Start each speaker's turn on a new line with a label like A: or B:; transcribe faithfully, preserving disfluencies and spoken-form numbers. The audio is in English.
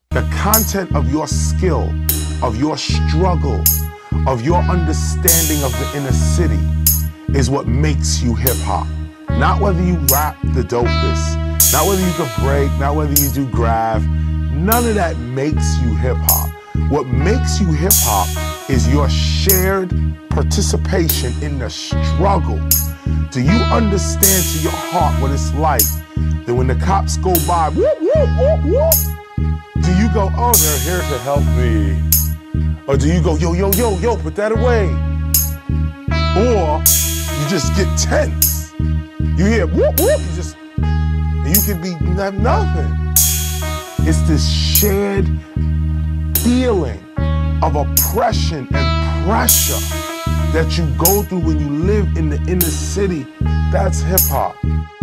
A: The content of your skill, of your struggle, of your understanding of the inner city is what makes you hip-hop. Not whether you rap the dopest, not whether you can break, not whether you do grave. None of that makes you hip-hop. What makes you hip-hop is your shared participation in the struggle. Do you understand to your heart what it's like that when the cops go by, whoop, whoop, whoop, whoop, do you go, oh, they're here to help me? Or do you go, yo, yo, yo, yo, put that away? Or you just get tense. You hear whoop, whoop, you just, and you can be have nothing. It's this shared feeling of oppression and pressure that you go through when you live in the inner city. That's hip hop.